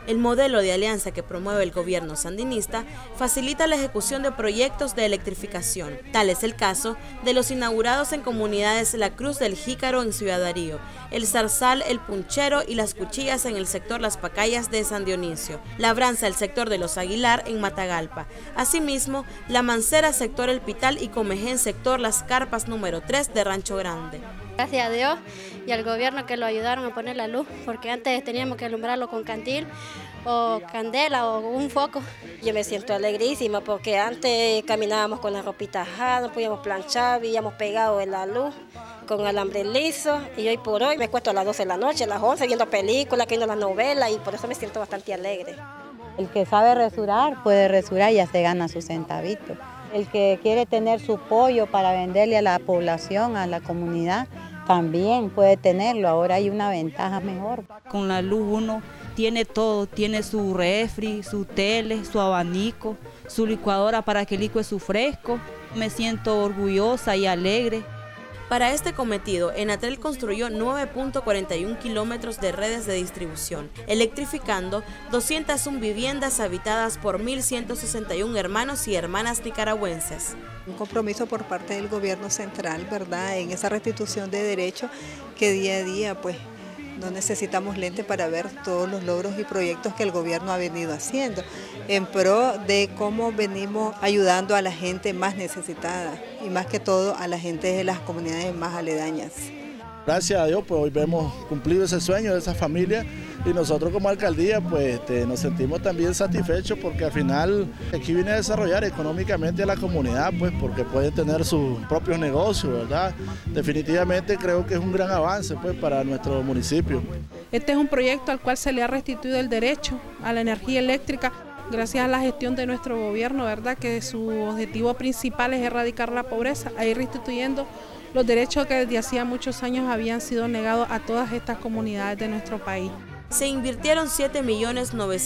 El modelo de alianza que promueve el gobierno sandinista facilita la ejecución de proyectos de electrificación. Tal es el caso de los inaugurados en comunidades La Cruz del Jícaro en Ciudad Darío, El Zarzal, El Punchero y Las Cuchillas en el sector Las Pacayas de San Dionisio, Labranza, el sector de Los Aguilar en Matagalpa, asimismo La Mancera, sector El Pital y Comején, sector Las Carpas número 3 de Rancho Grande. Gracias a Dios y al gobierno que lo ayudaron a poner la luz, porque antes teníamos que alumbrarlo con cantil o candela o un foco. Yo me siento alegrísima porque antes caminábamos con la ropita ajada, no podíamos planchar, vivíamos pegados en la luz con alambre liso y hoy por hoy me acuesto a las 12 de la noche, a las 11 viendo películas, viendo las novelas y por eso me siento bastante alegre. El que sabe resurar puede resurar y ya se gana su centavito. El que quiere tener su pollo para venderle a la población, a la comunidad, también puede tenerlo. Ahora hay una ventaja mejor. Con la luz uno tiene todo, tiene su refri, su tele, su abanico, su licuadora para que licue su fresco. Me siento orgullosa y alegre. Para este cometido, Enatrel construyó 9.41 kilómetros de redes de distribución, electrificando 201 viviendas habitadas por 1.161 hermanos y hermanas nicaragüenses. Un compromiso por parte del gobierno central, ¿verdad?, en esa restitución de derechos que día a día, pues, no necesitamos lente para ver todos los logros y proyectos que el gobierno ha venido haciendo en pro de cómo venimos ayudando a la gente más necesitada y más que todo a la gente de las comunidades más aledañas. Gracias a Dios, pues hoy vemos cumplido ese sueño de esa familia y nosotros como alcaldía pues nos sentimos también satisfechos porque al final aquí viene a desarrollar económicamente a la comunidad, pues porque pueden tener sus propios negocios, ¿verdad? Definitivamente creo que es un gran avance pues para nuestro municipio. Este es un proyecto al cual se le ha restituido el derecho a la energía eléctrica gracias a la gestión de nuestro gobierno, ¿verdad?, que su objetivo principal es erradicar la pobreza, a ir restituyendo los derechos que desde hacía muchos años habían sido negados a todas estas comunidades de nuestro país. Se invirtieron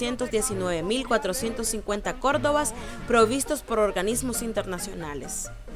7.919.450 córdobas provistos por organismos internacionales.